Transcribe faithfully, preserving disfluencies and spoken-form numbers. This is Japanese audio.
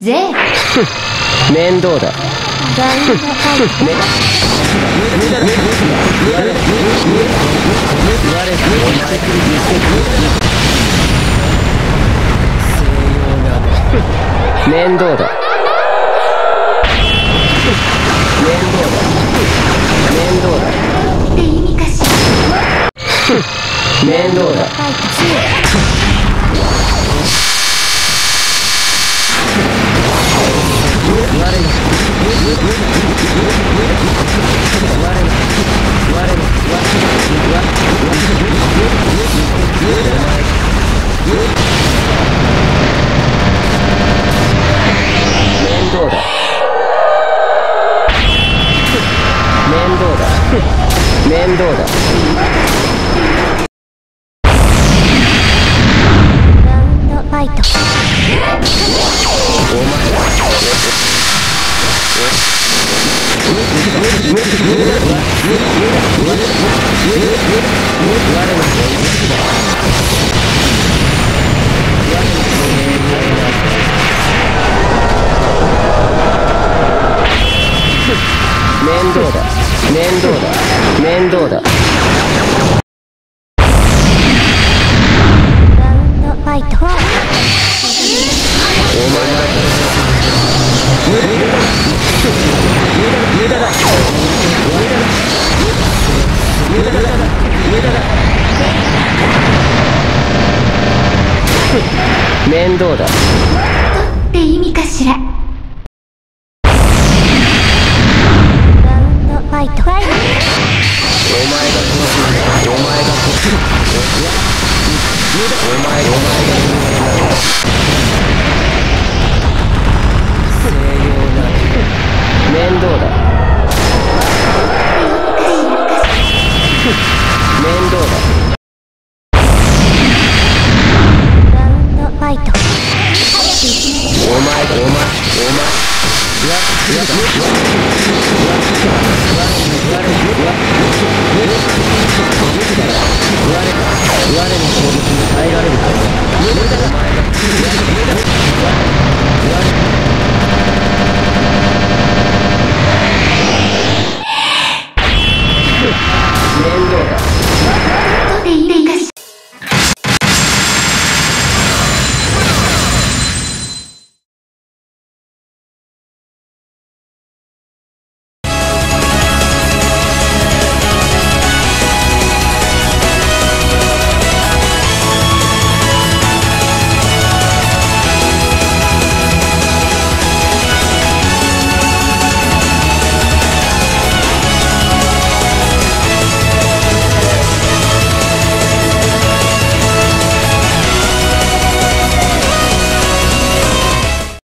ぜ面倒だ。 ラウンドファイト。 面倒だ。面倒だ。面倒だ。 って意味かしら。 面倒だ。 ファイト。 面倒だ。面倒だ。面倒だ。 ラウンドファイト。 お前ら面倒だ。面倒だ。面倒だ。 ラウンドファイト。 お前ら無駄だ。面倒だ。 って意味かしら。